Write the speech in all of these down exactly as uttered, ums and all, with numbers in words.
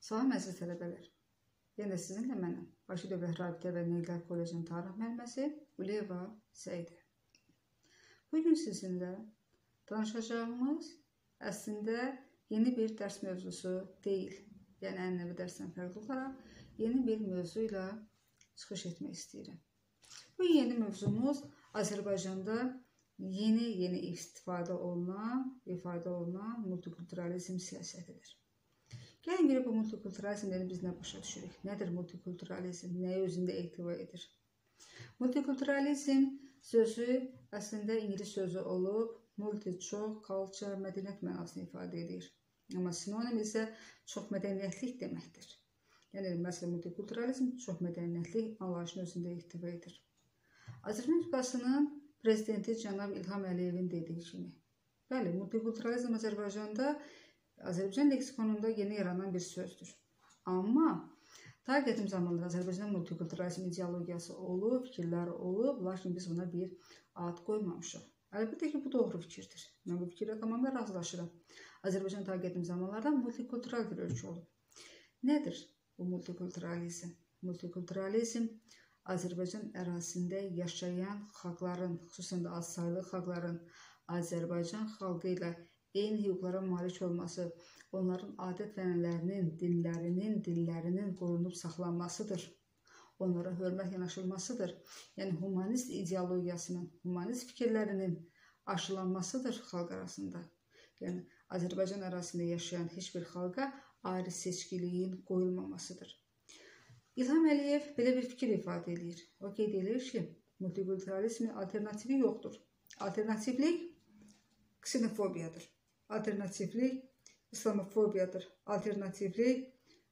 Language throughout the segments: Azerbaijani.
Salam əziz tələbələr. Yenə sizinlə mənəm. Bakı Dövlət Rabitə və Nəqliyyat Kollecinin tarix müəlliməsi Uliyeva Səidə. Bugün sizinlə danışacağımız əslində yeni bir dərs mövzusu deyil. Yəni ənənəvi dərsdən fərqli olaraq yeni bir mövzu ilə çıxış etmək istəyirəm. Bu yeni mövzumuz Azərbaycanda yeni yeni istifadə olunan, ifadə olunan multikulturalizm siyasətidir. Gəlin görə bu multikulturalizmləri biz nə başa düşürük? Nədir multikulturalizm? Nəyə özündə ehtiva edir? Multikulturalizm sözü əslində ingilis sözü olub, multi, çox, culture, mədəniyyət mənasını ifadə edir. Amma sinonim isə çox mədəniyyətlik deməkdir. Yəni, məsələn, multikulturalizm çox mədəniyyətlik anlayışını özündə ehtiva edir. Azərbaycan Respublikasının prezidenti cənab İlham Əliyevin dediyi kimi. Bəli, multikulturalizm Azərbaycanda Azərbaycan leksikonunda yeni yaranan bir sözdür. Amma ta qədim zamanlarda Azərbaycan multikulturalizm ideologiyası olub, fikirləri olub, lakin biz buna bir ad qoymamışıq. Əlbəttə ki, bu doğru fikirdir. Mən bu fikirlə tamamilə razılaşıram. Azərbaycan ta qədim zamanlarda multikultural bir ölkə olub. Nədir bu multikulturalizm? Multikulturalizm Azərbaycan ərazisində yaşayan xalqların, xüsusən də azsaylı xalqların Azərbaycan xalqı ilə eyni hüquqlara malik olması, onların adət və ənənələrinin, dillərinin, dillərinin qorunub saxlanmasıdır. Onlara hörmət yanaşılmasıdır. Yəni, humanist ideologiyasının, humanist fikirlərinin aşılanmasıdır xalq arasında. Yəni, Azərbaycan ərazisində yaşayan heç bir xalqa ayrı seçkiliyin qoyulmamasıdır. İlham Əliyev belə bir fikir ifadə edir. O qeyd edir ki, multikulturalizmin alternativi yoxdur. Alternativlik ksenofobiyadır. Alternativlik islamofobiyadır. Alternativlik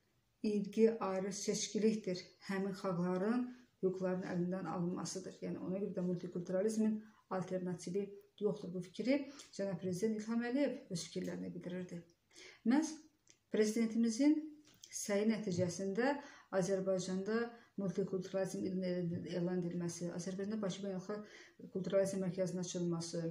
irqi ayrı seçkilikdir. Həmin xalqların hüquqlarının əlindən alınmasıdır. Yəni, ona görə də multikulturalizmin alternativi yoxdur. Bu fikri cənab prezident İlham Əliyev öz fikirlərini bildirirdi. Məhz prezidentimizin səyi nəticəsində Azərbaycanda multikulturalizm elan edilməsi, Azərbaycanda Bakı Beynəlxalq Kulturalizm Mərkəzinin açılması,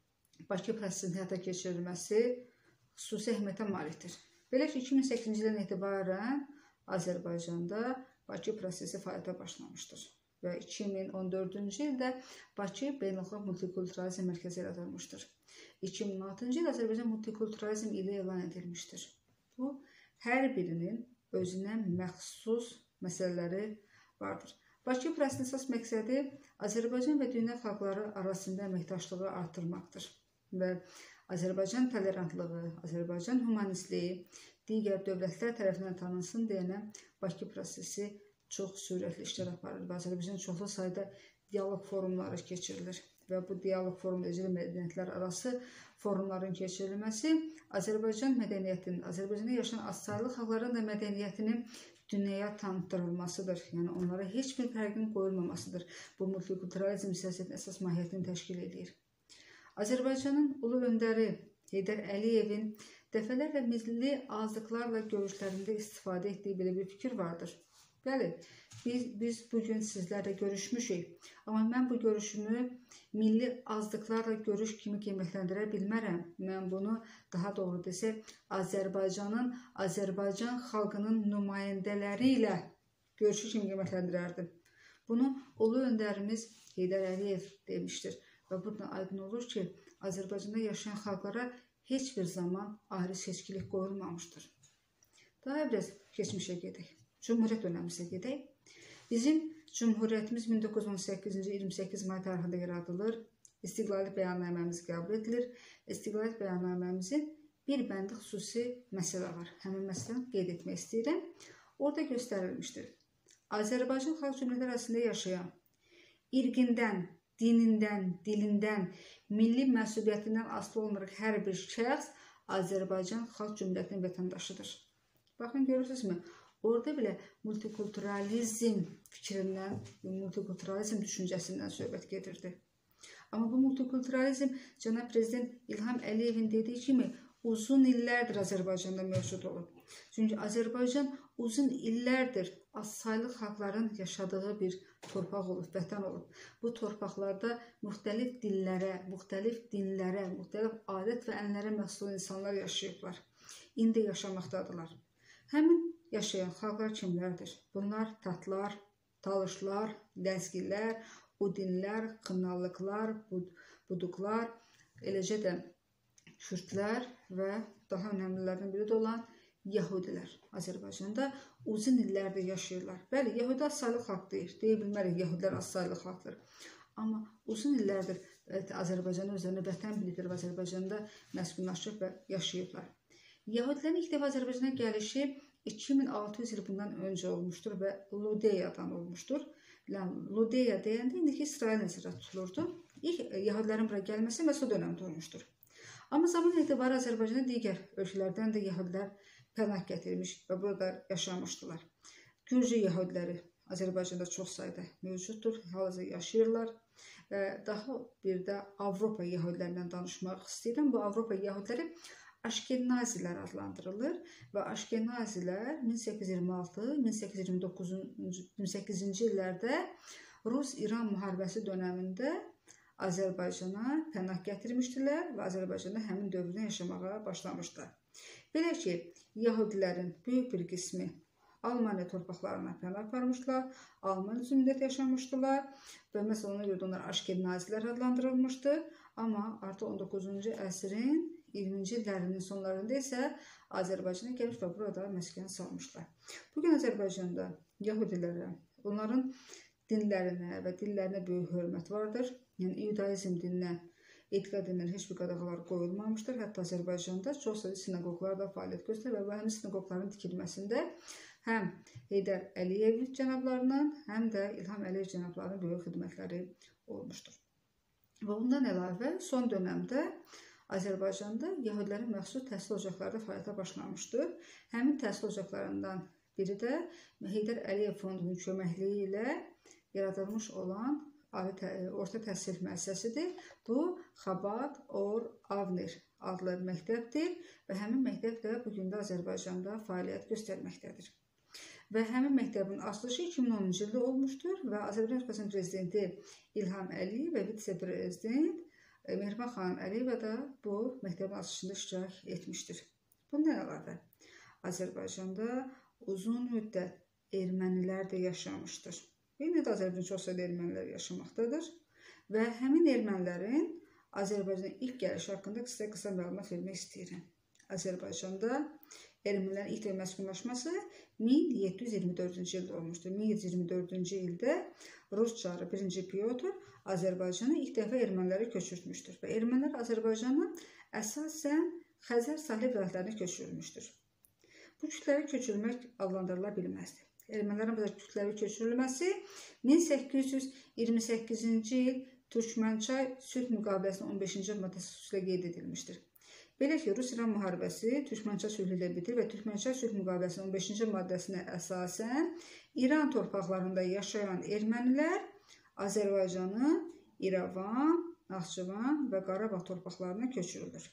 Bakı prosesinin həyata keçirilməsi xüsusi əhəmiyyətə malikdir. Belə ki, iki min səkkizinci ildən etibarən Azərbaycanda Bakı prosesi fəaliyyətə başlamışdır. Və iki min on dördüncü ildə Bakı Beynəlxalq Multikulturalizm Mərkəzi yaradılmışdır. iki min on altıncı il Azərbaycan Multikulturalizm ili elan edilmişdir. Bu, hər birinin özünə məxsus məsələləri vardır. Bakı prosesinin əsas məqsədi Azərbaycan və dünya xalqları arasında əməkdaşlığı artırmaqdır. Və Azərbaycan tolerantlığı, Azərbaycan humanistliyi digər dövlətlər tərəfindən tanınsın deyənə Bakı prosesi çox sürətli işlər aparır və Azərbaycan çoxlu sayda dialoq forumları keçirilir. Və bu dialoq forumu üzrə mədəniyyətlər arası forumların keçirilməsi Azərbaycan mədəniyyətinin, Azərbaycanda yaşayan azsaylı xalqların da mədəniyyətinin dünyaya tanıtdırılmasıdır. Yəni, onlara heç bir fərqin qoyulmamasıdır. Bu, multikulturalizm siyasətinin əsas mahiyyətini təşkil edir. Azərbaycanın ulu öndəri Heydər Əliyevin dəfələrlə milli azlıqlarla görüşlərində istifadə etdiyi belə bir fikir vardır. Bəli, biz, biz bugün sizlərlə görüşmüşük. Amma mən bu görüşümü milli azlıqlarla görüş kimi qiymətləndirə bilmərəm. Mən bunu daha doğru desək, Azərbaycanın, Azərbaycan xalqının nümayəndələri ilə görüşü kimi qiymətləndirərdim. Bunu ulu öndərimiz Heydər Əliyev demişdir. Və buradan aydın olur ki, Azərbaycanda yaşayan xalqlara heç bir zaman ayrı seçkilik qoyulmamışdır. Daha biraz keçmişə gedək. Cumhuriyyət dönəmimizə gedək. Bizim Cumhuriyyətimiz min doqquz yüz on səkkizinci il iyirmi səkkiz may tarixində yaradılır. İstiqlali bəyannaməmiz qəbul edilir. İstiqlali bəyannaməmizin bir bəndi xüsusi məsələ var. Həmin məsələni qeyd etmək istəyirəm. Orada göstərilmişdir. Azərbaycan xalq cümlələri arasında yaşayan, irqindən, dinindən, dilindən, milli məsuliyyətindən asılı olmayaraq hər bir şəxs Azərbaycan xalq cümlətinin vətəndaşıdır. Baxın, görürsünüzmü? Orada belə multikulturalizm fikrindən, multikulturalizm düşüncəsindən söhbət gedirdi. Amma bu multikulturalizm cənab prezident İlham Əliyevin dediyi kimi uzun illərdir Azərbaycanda mövcud olub. Çünki Azərbaycan uzun illərdir azsaylı xalqların yaşadığı bir torpaq olub, vətən olub. Bu torpaqlarda müxtəlif dillərə, müxtəlif dinlərə, müxtəlif adət və ənənələrə məxsus insanlar yaşayıblar. İndi yaşamaqdadılar. Həmin yaşayan xalqlar kimlərdir? Bunlar tatlar, talışlar, ləzgilər, udinlər, xınallıqlar, buduqlar, eləcə də kürdlər və daha önəmlilərdən biri də olan Yahudilər Azərbaycanda uzun illərdir yaşayırlar. Bəli, Yahudi azsaylı xalq deyir. Deyə bilmərik, Yahudilər azsaylı xalqdır. Amma uzun illərdir Azərbaycanı özlərinə vətən biliblər və Azərbaycanda məskunlaşıb və yaşayıblar. Yahudilərin ilk dəfə Azərbaycana gəlişi iki min altı yüz il bundan öncə olmuşdur və Ludeyadan olmuşdur. Ludeya deyəndə indiki İsrail nəzərdə tutulurdu. İlk Yahudilərin bura gəlməsi məhz o dönəmdə olmuşdur. Amma zaman etibarı Azərbaycana digər ölkələrdən də Yahudilər pənah gətirmiş və burada yaşamışdılar. Gürcü Yahudiləri Azərbaycanda çox sayda mövcuddur, hal-hazırda yaşayırlar və daha bir də Avropa Yahudilərindən danışmaq istəyirəm. Bu Avropa Yahudiləri Aşkenazilər adlandırılır və Aşkenazilər min səkkiz yüz iyirmi altı min səkkiz yüz iyirmi səkkizinci illərdə Rus-İran müharibəsi dönəmində Azərbaycana pənah gətirmişdilər və Azərbaycanda həmin dövrdə yaşamağa başlamışlar. Belə ki, Yahudilərin böyük bir qismi Almaniya torpaqlarına pənah aparmışlar, Alman üzümündə yaşamışdılar və məsələn ona görə onlar Aşkenazilər adlandırılmışdı. Amma artıq on doqquzuncu əsrin iyirminci illərinin sonlarında isə Azərbaycana gəlmiş və burada məskən salmışlar. Bugün Azərbaycanda Yahudilərə, onların dinlərinə və dillərinə böyük hörmət vardır. Yəni, İudaizm dininə, etiqad dininə heç bir qadağalar qoyulmamışdır. Hətta Azərbaycanda çox sayda sinagoglar da fəaliyyət göstərir və həmin sinagogların tikilməsində həm Heydər Əliyev cənablarının, həm də İlham Əliyev cənablarının böyük xidmətləri olmuşdur. Və bundan əlavə son dönəmdə Azərbaycanda Yahudilərin məxsus təhsil ocaqları da fəaliyyətə başlamışdır. Həmin təhsil ocaqlarından biri də Heydər Əliyev fondunun köməkliyi ilə yaradılmış olan orta təhsil müəssisəsidir. Bu, Xabad Or Avner adlı məktəbdir və həmin məktəb də bugün də Azərbaycanda fəaliyyət göstərməkdədir. Və həmin məktəbin açılışı iki min onuncu ildə olmuşdur və Azərbaycan Respublikasının prezidenti İlham Əliyev və vitse-prezident Mehriban xanım Əliyeva da bu məktəbin açılışında iştirak etmişdir. Bundan əlavə Azərbaycanda uzun müddət ermənilər də yaşamışdır. Yine də Azərbaycanda çox sayda ermənilər yaşamaqdadır və həmin ermənilərin Azərbaycana ilk gəlişi haqqında qısa-qısa məlumat vermək istəyirəm. Azərbaycanda ermənilərin ilk dəfə məskunlaşması min yeddi yüz iyirmi dördüncü ildə olmuşdur. min yeddi yüz iyirmi dördüncü ildə Rus çarı birinci Pyotr Azərbaycana ilk dəfə erməniləri köçürtmüşdür və ermənilər Azərbaycanın əsasən Xəzər sahil vilayətlərinə köçürülmüşdür. Bu kütləvi köçürülmək adlandırıla bilməzdi. Ermənilərin burada kütləvi köçürülməsi min səkkiz yüz iyirmi səkkizinci il Türkmənçay sülh müqaviləsinin on beşinci maddəsi xüsusilə qeyd edilmişdir. Belə ki, Rus-İran müharibəsi Türkmənçay sülhü ilə bitir və Türkmənçay sülh müqaviləsinin on beşinci maddəsinə əsasən İran torpaqlarında yaşayan ermənilər Azərbaycanın İrəvan, Naxçıvan və Qarabağ torpaqlarına köçürülür.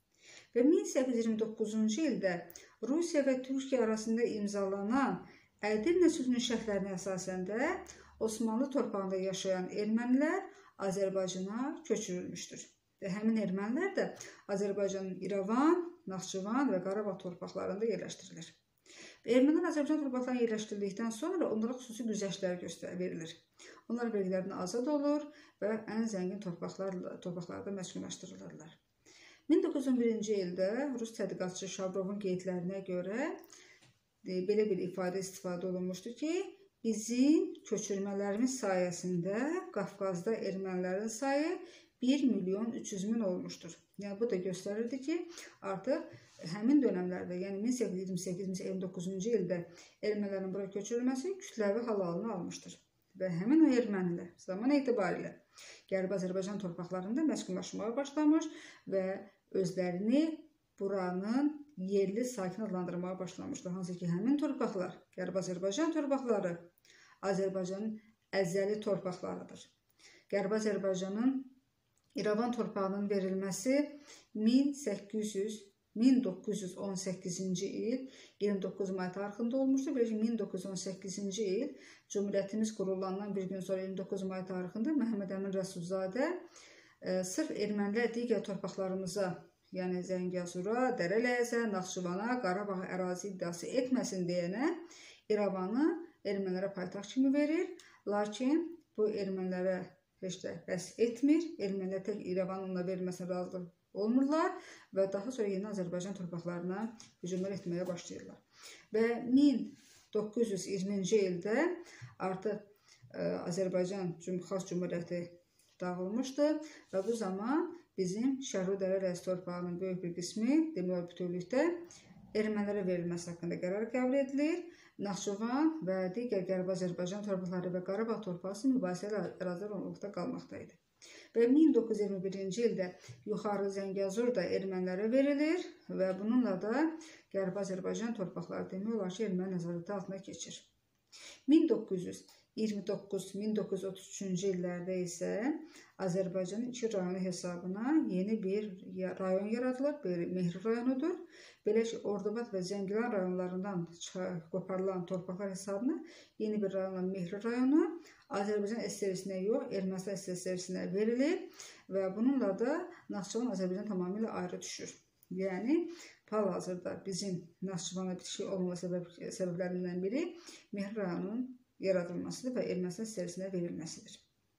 Və min səkkiz yüz iyirmi doqquzuncu ildə Rusiya və Türkiyə arasında imzalanan Ədirnə sülhünün şərtlərinə əsasən də Osmanlı torpağında yaşayan ermənilər Azərbaycana köçürülmüşdür. Və həmin ermənilər də Azərbaycanın İrəvan, Naxçıvan və Qarabağ torpaqlarında yerləşdirilir. Ermənilər Azərbaycan torpaqlarına yerləşdirildikdən sonra onlara xüsusi güzəştlər verilir. Onlar vergilərdən azad olur və ən zəngin torpaqlarda məskunlaşdırılırlar. min doqquz yüz on birinci ildə Rus tədqiqatçı Şabrovun qeydlərinə görə belə bir ifadə istifadə olunmuşdur ki, bizim köçürmələrimiz sayəsində Qafqazda ermənilərin sayı bir milyon üç yüz min olmuşdur. Yəni, bu da göstərirdi ki, artıq həmin dönəmlərdə, yəni min səkkiz yüz iyirmi səkkiz min səkkiz yüz iyirmi doqquzuncu ildə ermənilərin bura köçürülməsi kütləvi hal halını almışdır. Və həmin o ermənilər zaman etibarilə Qərbi Azərbaycan torpaqlarında məskunlaşmağa başlamış və özlərini buranın yerli sakin adlandırmağa başlamışlar. Hansı ki, həmin torpaqlar, Qərbi Azərbaycan torpaqları Azərbaycanın əzəli torpaqlarıdır. Qərbi Azərbaycanın İrəvan torpağının verilməsi min doqquz yüz on səkkizinci il iyirmi doqquz may tarixində olmuşdur. Belə ki, min doqquz yüz on səkkizinci il Cümhuriyyətimiz qurulandan bir gün sonra iyirmi doqquz may tarixində Məhəmməd Əmin Rəsulzadə sırf ermənilər digər torpaqlarımıza yəni Zəngəzura, Dərələyəzə, Naxçıvana, Qarabağa ərazi iddiası etməsin deyənə İrəvanı ermənilərə paytaxt kimi verir. Lakin bu ermənilərə heç də bəs etmir. Ermənilər tək İrəvanın onunla verilməsinə razılıq olmurlar və daha sonra yeni Azərbaycan torpaqlarına hücumlar etməyə başlayırlar. Və min doqquz yüz iyirminci ildə artıq ə, Azərbaycan Xalq Cümhuriyyəti dağılmışdı və bu zaman bizim Şərqi Dərələyəz torpağının böyük bir qismi demək olar bütövlükdə ermənilərə verilməsi haqqında qərar qəbul edilir. Naxçıvan və digər Qərbi Azərbaycan torpaqları və Qarabağ torpağı mübahisəli ərazilər olmaqda qalmaqdaydı. Və min doqquz yüz iyirmi birinci ildə yuxarı Zəngəzur da ermənilərə verilir və bununla da Qərbi Azərbaycan torpaqları demək olar ki, erməni nəzarəti altına keçir. min doqquz yüz iyirmi doqquz min doqquz yüz otuz üçüncü illərdə isə Azərbaycanın iki rayonu hesabına yeni bir rayon yaradılır. Bir Mehri rayonudur. Belə ki, Ordubad və Zəngilan rayonlarından qoparılan torpaqlar hesabına yeni bir rayonla Mehri rayonu Azərbaycan S S R-sinə yox, Ermənistan S S R-sinə verilir və bununla da Naxçıvan Azərbaycan tamamilə ayrı düşür. Yəni, hal-hazırda bizim Naxçıvana bitişik olmama səbəb, səbəblərindən biri Mehri rayonunun yaradılmasıdır və Ermənistan S S R-sinə verilməsidir.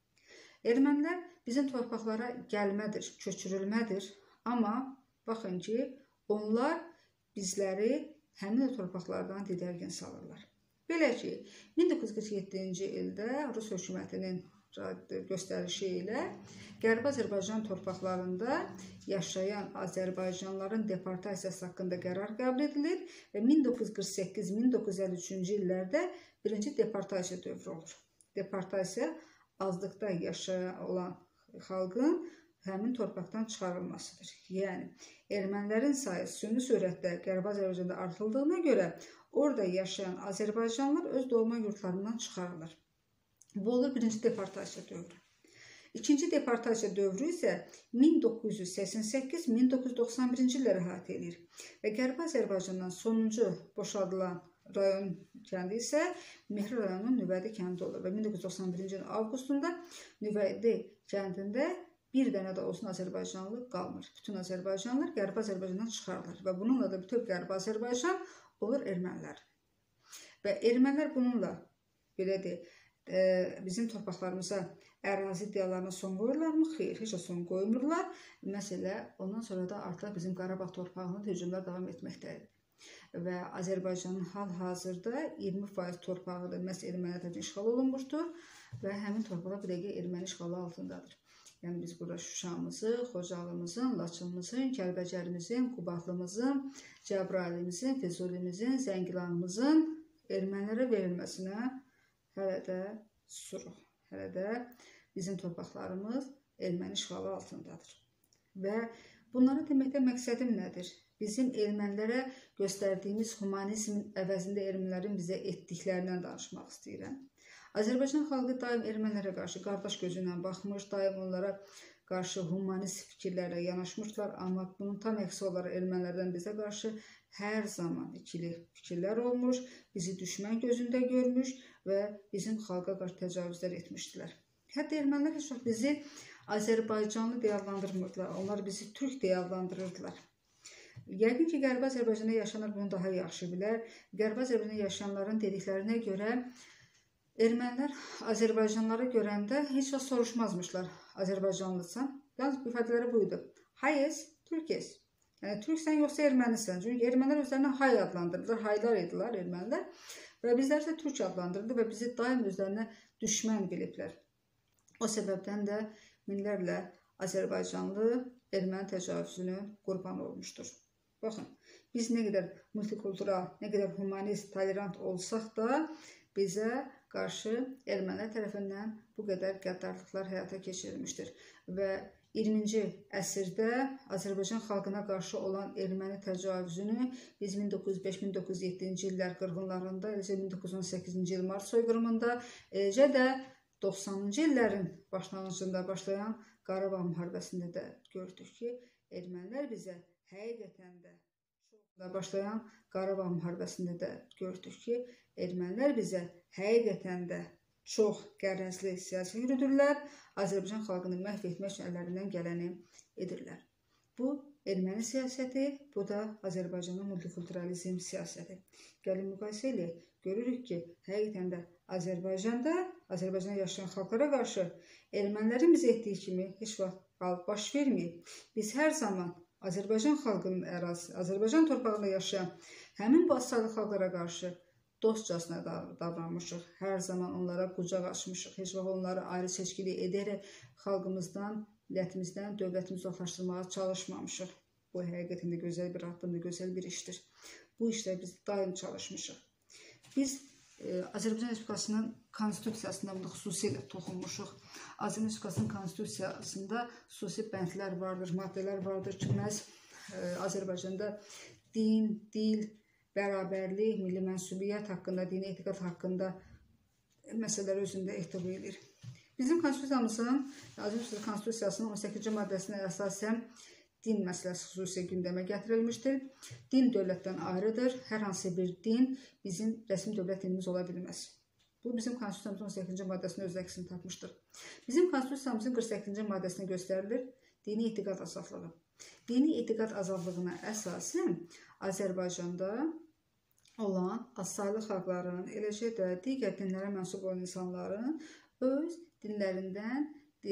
Ermənilər bizim torpaqlara gəlmədir, köçürülmədir. Amma baxın ki, onlar bizləri həmin o torpaqlardan didərgin salırlar. Belə ki, min doqquz yüz qırx yeddinci ildə Rus hökumətinin göstərişi ilə Qərbi Azərbaycan torpaqlarında yaşayan Azərbaycanlıların deportasiyası haqqında qərar qəbul edilir və min doqquz yüz qırx səkkiz min doqquz yüz əlli üçüncü illərdə birinci deportasiya dövrü olur. Deportasiya azlıqda yaşayan olan xalqın həmin torpaqdan çıxarılmasıdır. Yəni, ermənilərin sayı süni sürətdə Qərbi Azərbaycanda artıldığına görə orada yaşayan Azərbaycanlılar öz doğma yurtlarından çıxarılır. Bu olur birinci deportasiya dövrü. İkinci deportasiya dövrü isə min doqquz yüz səksən səkkiz min doqquz yüz doxsan birinci illəri əhatə edir və Qərbi Azərbaycandan sonuncu boşaldılan rayon kəndi isə Mehri rayonunun Nüvədi kəndi olur və min doqquz yüz doxsan birinci ilin avqustunda Nüvədi kəndində bir dənə də olsun Azərbaycanlı qalmır. Bütün Azərbaycanlılar Qərbi Azərbaycandan çıxarılır və bununla da bütün Qərbi Azərbaycan olur ermənilər. Və ermənilər bununla, belə deyək, bizim torpaqlarımıza ərazi iddialarına son qoyurlarmı? Xeyr, heç də son qoymurlar. Məsələ, ondan sonra da artıq bizim Qarabağ torpağının hücumlar davam etməkdədir. Və Azərbaycanın hal-hazırda iyirmi faiz torpağı da məhz erməni tərəfindən işğal olunmuşdur və həmin torpaqlar bu dəqiqə erməni işğalı altındadır. Yəni biz burada Şuşamızı, Xocalımızın, Laçınımızın, Kəlbəcərimizin, Qubatlımızın, Cəbrailimizin, Füzulimizin, Zəngilanımızın ermənilərə verilməsinə hələ də susuruq. Hələ də bizim torpaqlarımız erməni işğalı altındadır. Və bunları deməkdə məqsədim nədir? Bizim ermənilərə göstərdiyimiz humanizmin əvəzində ermənilərin bizə etdiklərindən danışmaq istəyirəm. Azərbaycan xalqı daim ermənilərə qarşı qardaş gözü ilə baxmış, daim onlara qarşı humanist fikirlərlə yanaşmışlar, amma bunun tam əksi olaraq ermənilərdən bizə qarşı hər zaman ikili fikirlər olmuş, bizi düşmən gözündə görmüş və bizim xalqa qarşı təcavüzlər etmişdilər. Hətta ermənilər heç vaxt bizi Azərbaycanlı deyə adlandırmırdılar, onlar bizi Türk deyə adlandırırdılar. Yəqin ki, Qərbi Azərbaycanda yaşayanlar bunu daha yaxşı bilər. Qərbi Azərbaycanda yaşayanların dediklərinə görə ermənilər Azərbaycanlıları görəndə heç vaxt soruşmazmışlar Azərbaycanlısan. Yalnız ifadələri buydu. Hayes, Türkes. Yəni, Türksən yoxsa ermənisən. Çünki ermənilər özlərinə hay adlandırdılar, haylar edilər ermənilər. Və bizlər isə Türk adlandırdı və bizi daim özlərinə düşmən biliblər. O səbəbdən də minlərlə Azərbaycanlı erməni təcavüzünün qurbanı olmuşdur. Baxın, biz nə qədər multikultural, nə qədər humanist, tolerant olsaq da bizə qarşı ermənilər tərəfindən bu qədər qəddarlıqlar həyata keçirilmişdir. Və iyirminci əsrdə Azərbaycan xalqına qarşı olan erməni təcavüzünü biz min doqquz yüz beş min doqquz yüz yeddinci illər qırğınlarında, eləcə min doqquz yüz on səkkizinci il mart soyqırımında, eləcə də doxsanıncı illərin başlanğıcında başlayan Qarabağ müharibəsində də gördük ki, ermənilər bizə həqiqətən də çox başlayan Qarabağ müharibəsində də gördük ki, ermənilər bizə həqiqətən də çox qərəzli siyasi yürüdürlər, Azərbaycan xalqını məhv etmək üçün əllərindən gələni edirlər. Bu, erməni siyasəti, bu da Azərbaycanın multikulturalizm siyasəti. Gəlin müqayisə eləyək. Görürük ki, həqiqətən də Azərbaycanda, Azərbaycanda yaşayan xalqlara qarşı ermənilərin biz etdiyi kimi heç vaxt baş verməyib. Biz hər zaman Azərbaycan xalqının ərazisi, Azərbaycan torpağında yaşayan həmin bu azsaylı xalqlara qarşı dostcasına davranmışıq. Hər zaman onlara qucaq açmışıq. Heç vaxt onları ayrı seçkilik edərək xalqımızdan, millətimizdən, dövlətimizi uzaqlaşdırmağa çalışmamışıq. Bu həqiqətən də gözəl bir addımdır, gözəl bir işdir. Bu işdə biz daim çalışmışıq. Biz e, Azərbaycan Respublikasının konstitusiyasında bunu xüsusilə toxunmuşuq. Azərbaycan Respublikasının konstitusiyasında xüsusi bəndlər vardır, maddələr vardır ki, məhz e, Azərbaycanda din, dil, bərabərlik, milli mənsubiyyət haqqında, dini etiqad haqqında məsələlər özündə ehtiva edir. Bizim konstitusiyamızın, Azərbaycan konstitusiyasının on səkkizinci maddəsinə əsasən din məsələsi xüsusi gündəmə gətirilmişdir. Din dövlətdən ayrıdır. Hər hansı bir din bizim rəsmi dövlət dinimiz ola bilməz. Bu, bizim konstitusiyamızın on səkkizinci maddəsində öz əksini tapmışdır. Bizim konstitusiyamızın qırx səkkizinci maddəsində göstərilir dini etiqad azadlığı. Dini etiqad azadlığına əsasən Azərbaycanda olan azsaylı xalqların, eləcə də digər dinlərə mənsub olan insanların öz dinlərindən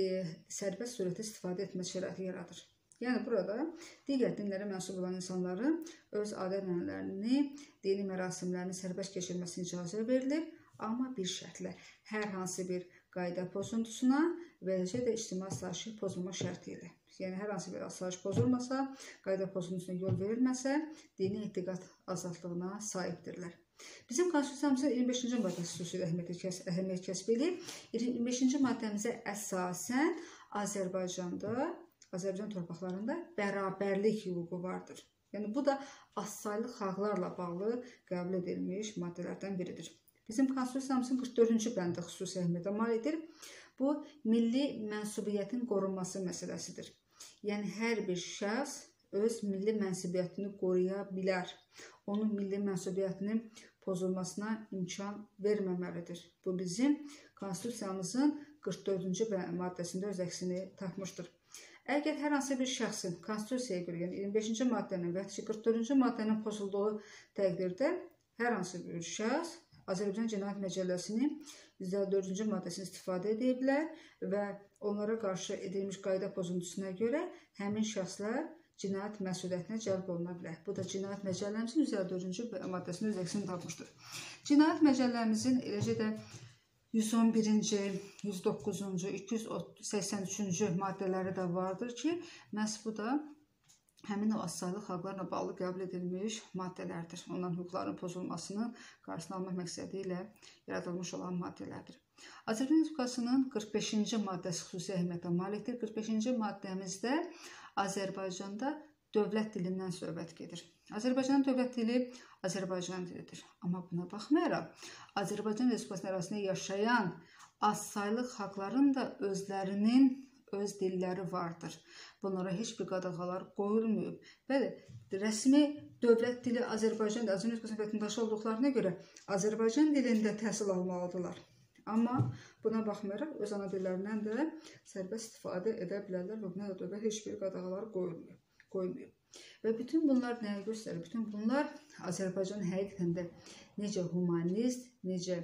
sərbəst surətdə istifadə etmə şəraiti yaradır. Yəni, burada digər dinlərə mənsub olan insanların öz adət-ənənələrini, dini mərasimlərini sərbəst keçirməsinə icazə verilir, amma bir şərtlə, hər hansı bir qayda pozuntusuna və eləcə də ictimai asayişi pozulma şərti ilə. Yəni, hər hansı bir asayiş pozulmasa, qayda pozuntusuna yol verilməsə, dini etiqad azadlığına sahibdirlər. Bizim konstitusiyamızın iyirmi beşinci maddəsi xüsusilə əhəmiyyət kəsb edir. iyirmi beşinci maddəmizə əsasən Azərbaycanda, Azərbaycan torpaqlarında bərabərlik hüququ vardır. Yəni, bu da azsaylı xalqlarla bağlı qəbul edilmiş maddələrdən biridir. Bizim konstitusiyamızın qırx dördüncü bəndi xüsusi əhəmiyyətə malikdir. Bu, milli mənsubiyyətin qorunması məsələsidir. Yəni, hər bir şəxs öz milli mənsubiyyətini qoruya bilər. Onun milli mənsubiyyətinin pozulmasına imkan verməməlidir. Bu, bizim konstitusiyamızın qırx dördüncü maddəsində öz əksini tapmışdır. Əgər hər hansı bir şəxsin konstitusiyaya görə, yəni iyirmi beşinci maddənin və ya qırx dördüncü maddənin pozulduğu təqdirdə hər hansı bir şəxs Azərbaycan Cinayət Məcəlləsinin yüz əlli dördüncü maddəsini istifadə edə bilər və onlara qarşı edilmiş qayda pozuntusuna görə həmin şəxslər cinayət məsuliyyətinə cəlb oluna bilər. Bu da Cinayət Məcəlləmizin yüz əlli dördüncü maddəsində öz əksini tapmışdır. Cinayət Məcəlləmizin eləcə də yüz on birinci, yüz doqquzuncu, iki yüz səksən üçüncü maddələri də vardır ki, məhz bu da həmin o azsaylı xalqlarla bağlı qəbul edilmiş maddələrdir. Onların hüquqlarının pozulmasının qarşısını almaq məqsədi ilə yaradılmış olan maddələrdir. Azərbaycan Respublikasının qırx beşinci maddəsi xüsusi əhəmiyyətə malikdir. qırx beşinci maddəmizdə Azərbaycanda dövlət dilindən söhbət gedir. Azərbaycanın dövlət dili Azərbaycan dilidir. Amma buna baxmayaraq, Azərbaycan Respublikasının ərazisində yaşayan azsaylı xalqların da özlərinin öz dilləri vardır. Bunlara heç bir qadağalar qoyulmayıb. Bəli, rəsmi dövlət dili Azərbaycan, Azərbaycan Respublikasının vətəndaşı olduqlarına görə Azərbaycan dilində təhsil almalıdırlar. Amma buna baxmayaraq, öz ana dillərindən də sərbəst istifadə edə bilərlər və buna da dövlət heç bir qadağalar qoymayıb. Və bütün bunlar nəyə göstərir? Bütün bunlar Azərbaycanın həqiqətən də necə humanist, necə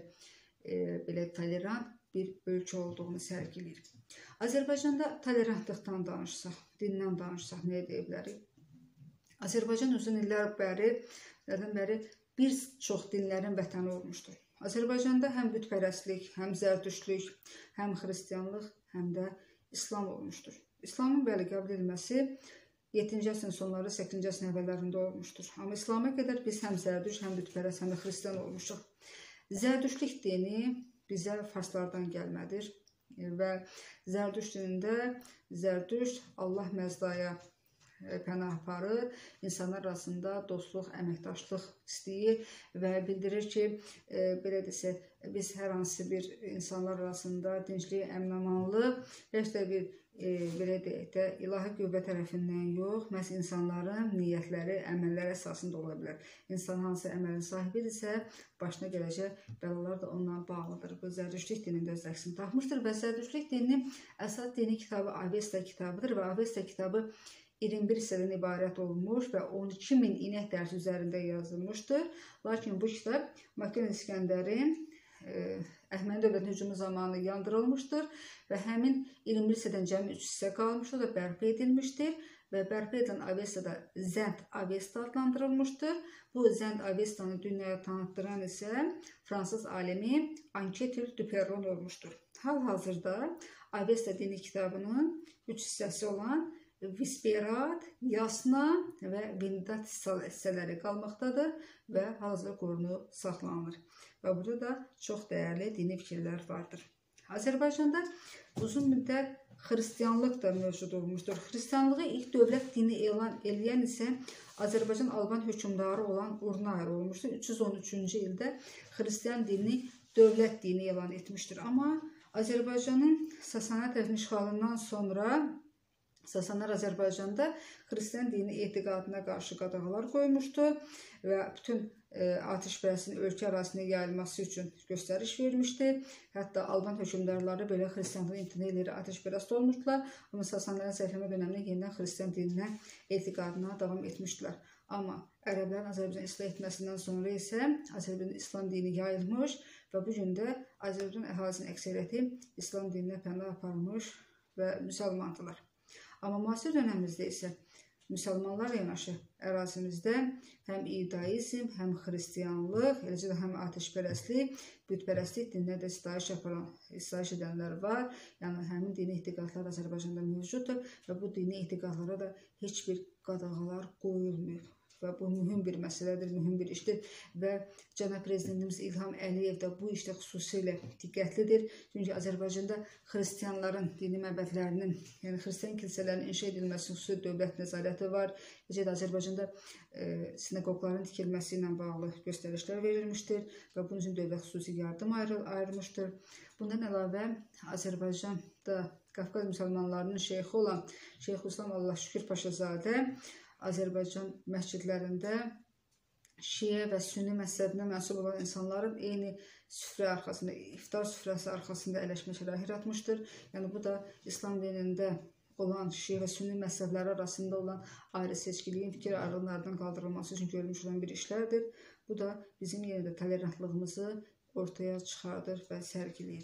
e, belə tolerant bir ölkə olduğunu sərgiləyir. Azərbaycanda tolerantlıqdan danışsaq, dindən danışsaq nəyə deyə bilərik? Azərbaycan uzun illər bəri, bəri bir çox dinlərin vətəni olmuşdur. Azərbaycanda həm bütpərəstlik, həm zərdüştlük, həm xristianlıq, həm də İslam olmuşdur. İslamın bəli qəbul edilməsi yeddinci əsrin sonları, səkkizinci əsrin əvvəllərində olmuşdur. Amma İslama qədər biz həm zərdüşt, həm bütpərəst, həm də xristian olmuşuq. Zərdüştlük dini bizə farslardan gəlmədir və zərdüşt dinində zərdüşt Allah məzdaya pənah aparır, insanlar arasında dostluq, əməkdaşlıq istəyir və bildirir ki, e, belə desək, biz hər hansı bir insanlar arasında dinclik, əmin-amanlıq, heç də bir e, belə deyək də, ilahi qüvvə tərəfindən yox, məhz insanların niyyətləri, əməlləri əsasında ola bilər. İnsan hansı əməlin sahibidirsə, başına gələcək bəlalar da ondan bağlıdır. Bu zərdüştlük dinində öz əksini tapmışdır və zərdüştlük dininin əsas dini kitabı Avesta kitabıdır və Avesta kitabı iyirmi bir hissədən ibarət olmuş və on iki min inək dərsi üzərində yazılmışdır. Lakin bu kitab Makedon İskəndərin e, Əhəməni dövlətin hücumu zamanı yandırılmışdır və həmin iyirmi bir hissədən cəmi üç hissə qalmışdır da bərpa edilmişdir və bərpa edilən Avestada Zənd Avesta adlandırılmışdır. Bu Zənd Avestanı dünyaya tanıtdıran isə fransız alimi Anquetil Duperron olmuşdur. Hal-hazırda Avesta dini kitabının üç hissəsi olan Visperat, Yasna və Vindat hissələri qalmaqdadır və hazırda qorunub saxlanılır. Və burada da çox dəyərli dini fikirlər vardır. Azərbaycanda uzun müddət xristianlıq da mövcud olmuşdur. Xristianlığı ilk dövlət dini elan edən isə Azərbaycan Alban hökmdarı olan Urnayer olmuşdur. üç yüz on üçüncü ildə xristian dini dövlət dini elan etmişdir. Amma Azərbaycanın Sasani tərəfindən işğalından sonra Sasanlar Azərbaycanda xristian dini etiqadına qarşı qadağalar qoymuşdu və bütün e, atəşpərəstin ölkə ərazisində yayılması üçün göstəriş vermişdi. Hətta Alban hökmdarları belə xristianlığı imtina edir, atəşpərəst olmuşdular. Amma Sasanların zəifləmə dönəmində yenidən xristian dininə etiqadına davam etmişdilər. Amma ərəblərin Azərbaycan islah etməsindən sonra isə Azərbaycan İslam dini yayılmış və bu gün də Azərbaycan əhalisinin əksəriyyəti İslam dininə pənah aparmış və müsəlmandılar. Amma müasir dönəmimizdə isə müsəlmanlarla yanaşı ərazimizdə həm iudaizm, həm xristianlıq, eləcə də həm atəşpərəstlik, bütpərəstlik dininə də istayiş aparan, istayiş edənlər var. Yəni həmin dini etiqadlar Azərbaycanda mövcuddur və bu dini etiqadlara da heç bir qadağalar qoyulmuyor. Və bu mühüm bir məsələdir, mühüm bir işdir və cənab prezidentimiz İlham Əliyev də bu işdə xüsusilə diqqətlidir. Çünki Azərbaycanda xristianların dini məbədlərinin, yəni xristian kilsələrinin inşa edilməsi xüsusi dövlət nəzarəti var. Necə də Azərbaycanda e, sinagogların tikilməsi ilə bağlı göstərişlər verilmişdir və bunun üçün dövlət xüsusi yardım ayrı, ayrılmışdır. Bundan əlavə Azərbaycanda Qafqaz müsəlmanlarının şeyxi olan Şeyxülislam Allahşükür Paşazadə Azərbaycan məscidlərində Şiə və Sünni məzhəbinə mənsub olan insanların eyni süfrə arxasında, iftar süfrəsi arxasında əyləşmə şərait yaratmışdır. Yəni bu da İslam dinində olan Şiə və Sünni məzhəbləri arasında olan ayrı seçkiliyin, fikir ayrılıqlarından qaldırılması üçün görülmüş olan bir işlərdir. Bu da bizim yenə də tolerantlığımızı ortaya çıxardır və sərgiləyir.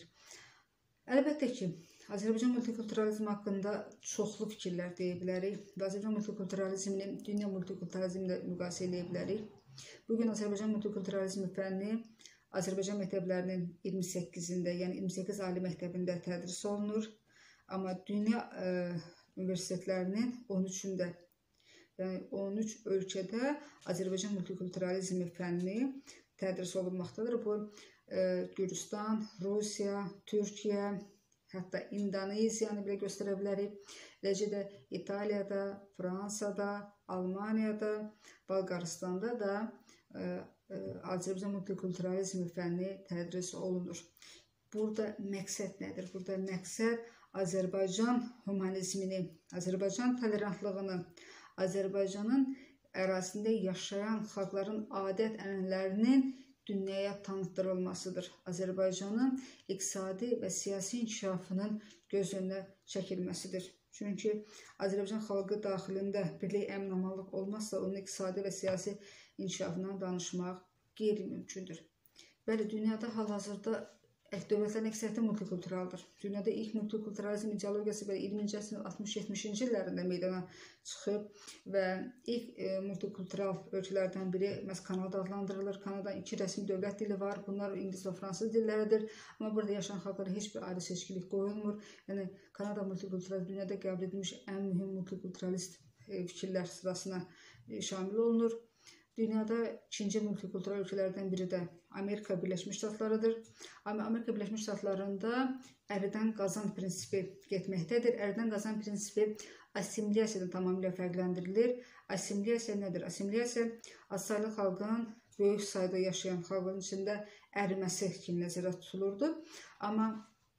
Əlbəttə ki, Azərbaycan multikulturalizmi haqqında çoxlu fikirlər deyə bilərik və Azərbaycan multikulturalizmini dünya multikulturalizmi ilə müqayisə edə bilərik. Bugün Azərbaycan multikulturalizmi fənni Azərbaycan məktəblərinin iyirmi səkkizində, yəni iyirmi səkkiz ali məktəbində tədris olunur. Amma dünya ə, universitetlərinin on üçündə, yəni on üç ölkədə Azərbaycan multikulturalizmi fənni tədris olunmaqdadır. Bu ə, Gürcüstan, Rusiya, Türkiyə, hətta İndoneziyanı belə göstərə bilərik. Eləcə də İtaliyada, Fransada, Almaniyada, Bolqarıstanda da ə, ə, Azərbaycan multikulturalizmi fənni tədris olunur. Burada məqsəd nədir? Burada məqsəd Azərbaycan humanizmini, Azərbaycan tolerantlığını, Azərbaycanın ərazisində yaşayan xalqların adət-ənənələrinin dünyaya tanıtdırılmasıdır. Azərbaycanın iqtisadi və siyasi inkişafının göz önünə çəkilməsidir. Çünki Azərbaycan xalqı daxilində birlik, əmin-amanlıq olmazsa onun iqtisadi və siyasi inkişafından danışmaq qeyri-mümkündür. Bəli, dünyada hal-hazırda dövlətlərin əksəriyyəti multikulturaldır. Dünyada ilk multikulturalizm ideologiyası iyirminci əsrin altmış-yetmişinci illərində meydana çıxıb və ilk e, multikultural ölkələrdən biri məhz Kanada adlandırılır. Kanada'nın iki rəsmi dövlət dili var. Bunlar ingilis və fransız dilləridir. Amma burada yaşayan xalqlara heç bir ayrı seçkilik qoyulmur. Yəni Kanada multikulturalizm dünyada qəbul edilmiş ən mühüm multikulturalist e, fikirlər sırasına e, şamil olunur. Dünyada ikinci multikultural ölkələrdən biri də Amerika Birləşmiş Ştatlarıdır. Amma Amerika Birləşmiş Ştatlarında əridən qazan prinsipi getməkdədir. Əridən qazan prinsipi assimilyasiyadan tamamilə fərqləndirilir. Assimiliyasiya nədir? Assimiliyasiya azsaylı xalqın böyük sayda yaşayan xalqın içində əriməsi kimi nəzərdə tutulurdu. Amma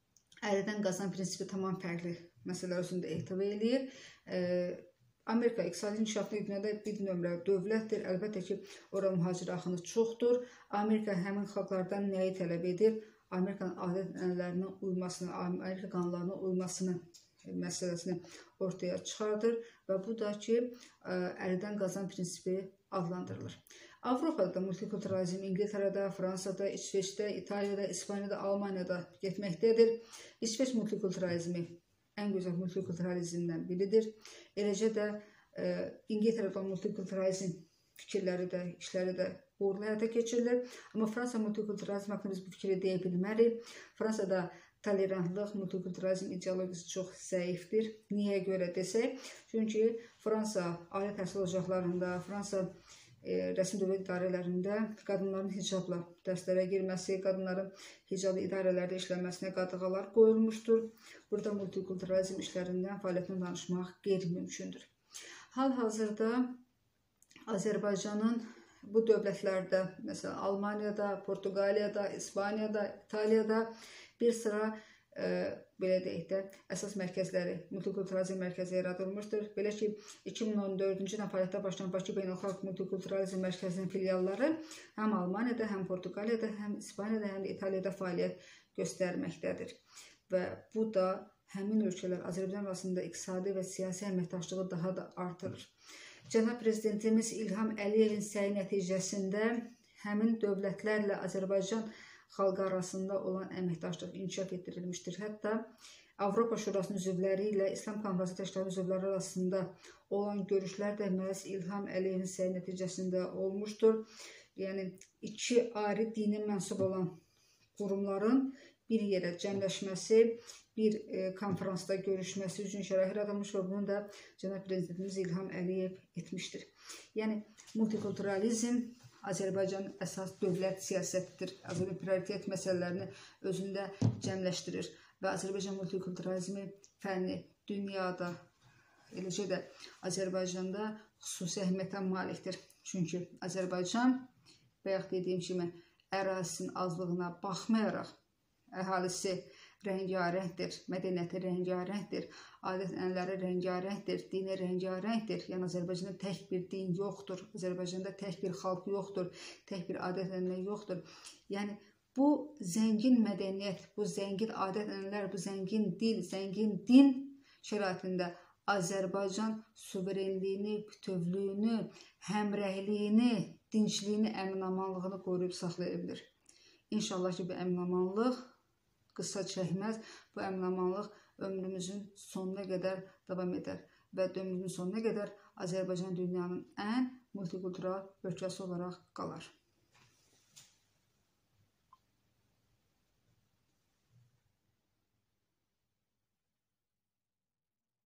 əridən qazan prinsipi tamam fərqli məsələlər üzrə ehtiva eləyir. E, Amerika iqtisadi inkişaflı dünyada bir nömrə dövlətdir. Əlbəttə ki, ora mühacir axını çoxdur. Amerika həmin xalqlardan nəyi tələb edir? Amerikanın adət-ənənələrinə uymasını, Amerika qanunlarına uymasını məsələsini ortaya çıxardır və bu da ki, əldən qazan prinsipi adlandırılır. Avropada da multikulturalizm İngiltərədə, Fransada, İsveçdə, İtaliyada, İspaniyada, Almaniyada getməkdədir. İsveç multikulturalizmi ən gözəl multikulturalizmdən biridir. Eləcə də e, İngiltərədə multikulturalizm fikirləri də, işləri də uğurlu həyata keçirilir. Amma Fransa multikulturalizm haqqında biz bu fikri deyə bilmərik. Fransada tolerantlıq, multikulturalizm ideologiyası çox zəifdir. Niyə görə desək? Çünki Fransa ali təhsil ocaqlarında, Fransa e, rəsmi dövlət idarələrində qadınların hicabla dərslərə girməsi, qadınların hicablı idarələrdə işləməsinə qadağalar qoyulmuşdur. Burada multikulturalizm işlərindən, fəaliyyətindən danışmaq qeyri-mümkündür. Hal-hazırda Azərbaycanın bu dövlətlərdə, məsələn, Almaniyada, Portuqaliyada, İspaniyada, İtaliyada bir sıra e, belə deyək də, əsas mərkəzləri, multikulturalizm mərkəzi yaradılmışdır. Belə ki, iki min on dördüncü ildə fəaliyyətə başlayan Bakı Beynəlxalq Multikulturalizm Mərkəzinin filialları həm Almaniyada, həm Portuqaliyada, həm İspaniyada, həm də İtaliyada fəaliyyət göstərməkdədir. Və bu da həmin ölkələr Azərbaycan arasında iqtisadi və siyasi əməkdaşlığı daha da artırır. Cənab Prezidentimiz İlham Əliyevin səyi nəticəsində həmin dövlətlərlə Azərbaycan xalqı arasında olan əməkdaşlıq inkişaf etdirilmişdir. Hətta Avropa Şurasının üzvləri ilə İslam Konfransı Təşkilatı üzvləri arasında olan görüşlər də məhz İlham Əliyevin səyi nəticəsində olmuşdur. Yəni, iki ayrı dini mənsub olan qurumların bir yerə cəmləşməsi, bir e, konferansda görüşməsi üçün şərait yaradılmış və bunu da Cənab Prezidentimiz İlham Əliyev etmişdir. Yəni, multikulturalizm Azərbaycanın əsas dövlət siyasətidir. Azərbaycan prioritet məsələlərini özündə cəmləşdirir və Azərbaycan multikulturalizmi fənni dünyada, eləcə də Azərbaycanda xüsusi əhəmiyyətə malikdir. Çünki Azərbaycan, bayaq dediyim kimi, ərazisinin azlığına baxmayaraq, əhalisi rəngarəngdir, mədəniyyəti rəngarəngdir, adət-ənənələri rəngarəngdir, dini rəngarəngdir. Yəni, Azərbaycanda tək bir din yoxdur, Azərbaycanda tək bir xalq yoxdur, tək bir adət-ənənə yoxdur. Yəni, bu zəngin mədəniyyət, bu zəngin adət-ənənələr, bu zəngin dil, zəngin din şəraitində Azərbaycan suverenliyini, bütövlüyünü, həmrəhliyini, dincliyini, əmin-amanlığını qoruyub saxlaya bilir. İnşallah ki, bu əmin-amanlıq qısa çəkməz, bu əmin-amanlıq ömrümüzün sonuna qədər davam edər və ömrümüzün sonuna qədər Azərbaycan dünyanın ən multikultural ölkəsi olaraq qalar.